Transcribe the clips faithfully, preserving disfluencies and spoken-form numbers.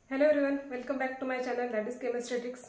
Hello everyone, welcome back to my channel that is chemistratics.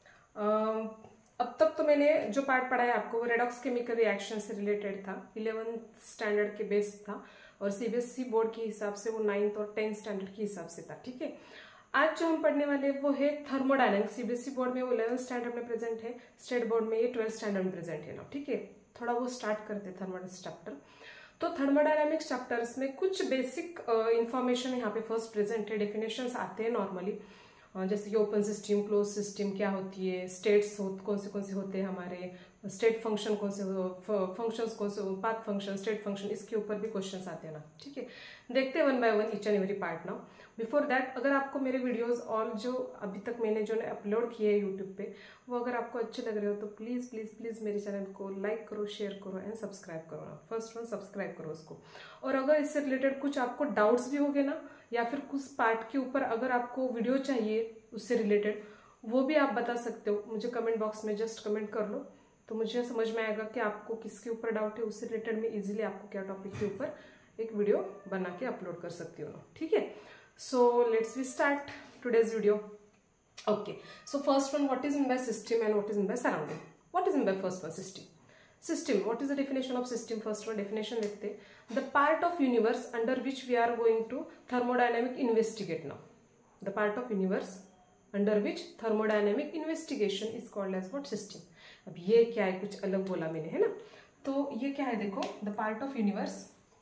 अब तक तो मैंने जो पार्ट पढ़ा है आपको वो रेडॉक्स केमिकल रिएक्शन से रिलेटेड था, इलेवेंथ स्टैंडर्ड के बेस था और सीबीएसई बोर्ड के हिसाब से वो नाइन्थ और टेंथ स्टैंडर्ड के हिसाब से था। ठीक है, आज जो हम पढ़ने वाले वो है थर्मोडायनेमिक्स। सीबीएसई बोर्ड में वो इलेवेंथ स्टैंडर्ड में प्रेजेंट है, स्टेट बोर्ड में ये ट्वेल्थ स्टैंडर्ड में प्रेजेंट है ना। ठीक है, थोड़ा वो स्टार्ट करते थर्मोडायनेमिक्स चैप्टर। तो थर्मोडायनेमिक्स चैप्टर्स में कुछ बेसिक इंफॉर्मेशन यहाँ पे फर्स्ट प्रेजेंट है, डेफिनेशंस आते हैं नॉर्मली, जैसे कि ओपन सिस्टम, क्लोज सिस्टम क्या होती है, स्टेट्स हो, कौन से कौन से होते हैं हमारे, स्टेट फंक्शन कौन से, फंक्शंस कौन से, पाथ फंक्शन, स्टेट फंक्शन, इसके ऊपर भी क्वेश्चंस आते हैं ना। ठीक है, देखते हैं one by one each and every part now. Before that, अगर आपको मेरे वीडियोस और जो अभी तक मैंने जो अपलोड किए हैं यूट्यूब पे, वो अगर आपको अच्छे लग रहे हो तो प्लीज़ प्लीज़ प्लीज़ मेरे चैनल को लाइक करो, शेयर करो एंड सब्सक्राइब करो ना। फर्स्ट वन सब्सक्राइब करो उसको। और अगर इससे रिलेटेड कुछ आपको डाउट्स भी होंगे ना, या फिर कुछ पार्ट के ऊपर अगर आपको वीडियो चाहिए उससे रिलेटेड, वो भी आप बता सकते हो मुझे कमेंट बॉक्स में। जस्ट कमेंट कर लो तो मुझे समझ में आएगा कि आपको किसके ऊपर डाउट है, उससे रिलेटेड मैं इजीली आपको क्या टॉपिक के ऊपर एक वीडियो बना के अपलोड कर सकती हूँ। ठीक है, so let's we start today's video. Okay, so first one, what is mean by system and what is mean by surrounding. What is mean by first one, system. System, what is the definition of system? First one definition देखते हैं, the part of universe under which we are going to thermodynamic investigate now. The part of universe under which thermodynamic investigation is called as what? System. अब ये क्या है, कुछ अलग बोला मैंने, है ना। तो ये क्या है, देखो, the part of universe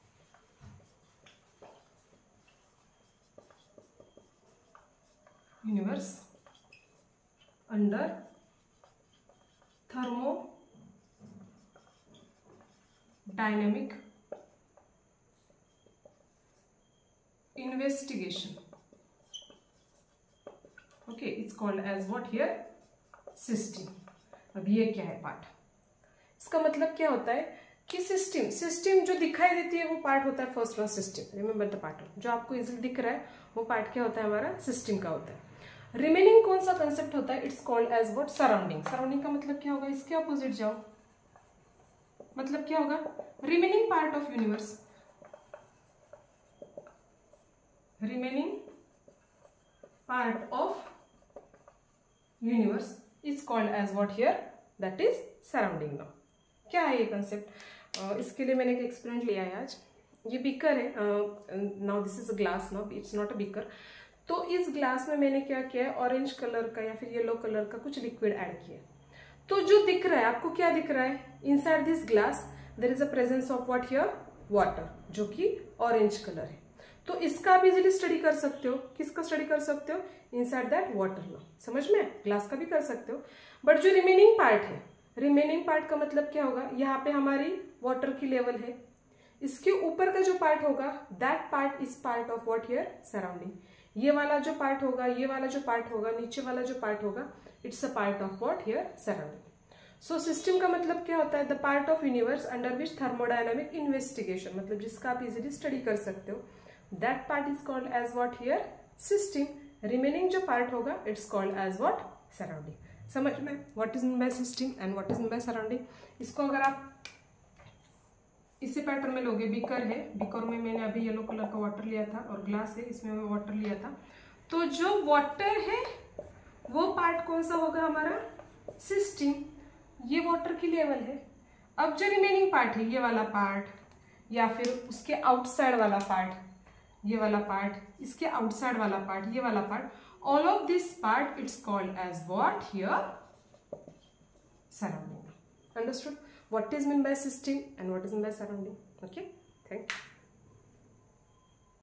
universe under thermo dynamic investigation. Okay, it's called as what here? System. अब ये क्या है पार्ट, इसका मतलब क्या होता है कि सिस्टम सिस्टम जो दिखाई देती है वो पार्ट होता है first one, system. Remember the part जो आपको इजीली दिख रहा है वो पार्ट क्या होता है, हमारा सिस्टम का होता है। रिमेनिंग कौन सा कंसेप्ट होता है? It's called as what? Surrounding. Surrounding का मतलब क्या होगा, इसके अपोजिट जाओ, मतलब क्या होगा, remaining part of universe, remaining part of universe is called as what here? That is surrounding. Now क्या है ये कंसेप्ट, uh, इसके लिए मैंने एक एक्सपेरिमेंट लिया है आज। ये बीकर है, now this is a glass, now it's not a beaker. तो इस ग्लास में मैंने क्या किया है, ऑरेंज कलर का या फिर येलो कलर का कुछ लिक्विड ऐड किया। तो जो दिख रहा है आपको, क्या दिख रहा है, inside this glass there is a presence of what here? Water, जो कि ऑरेंज कलर है। तो इसका आप इजीली स्टडी कर सकते हो। किसका स्टडी कर सकते हो? Inside that water. लो, समझ में, ग्लास का भी कर सकते हो। बट जो रिमेनिंग पार्ट है, रिमेनिंग पार्ट का मतलब क्या होगा, यहाँ पे हमारी वाटर की लेवल है, इसके ऊपर का जो पार्ट होगा that part is part of what here? Surrounding. ये वाला जो पार्ट होगा, ये वाला जो पार्ट होगा, नीचे वाला जो पार्ट होगा, it's a part of what here? Surrounding. So system का मतलब क्या होता है? The part of universe under which thermodynamic investigation, मतलब जिसका आप इजीली स्टडी कर सकते हो, that part is called as what here? System. Remaining जो पार्ट होगा it's called as what? Surrounding. समझ में what is mean by system and what is mean by surrounding. इसको अगर आप इसी पैटर्न में लोगे, बीकर है, बीकर में मैंने अभी येलो कलर का वाटर लिया था और ग्लास है, इसमें मैं वाटर लिया था। तो जो वाटर है वो पार्ट कौन सा होगा हमारा? सिस्टम। ये वाटर की लेवल है। अब जो रिमेनिंग पार्ट है, ये वाला पार्ट या फिर उसके आउटसाइड वाला पार्ट, ये वाला पार्ट, इसके आउटसाइड वाला पार्ट, ये वाला part, all of this part it's called as what here? Surrounding. Understood what is mean by system and what is mean by surrounding? Okay, thank you.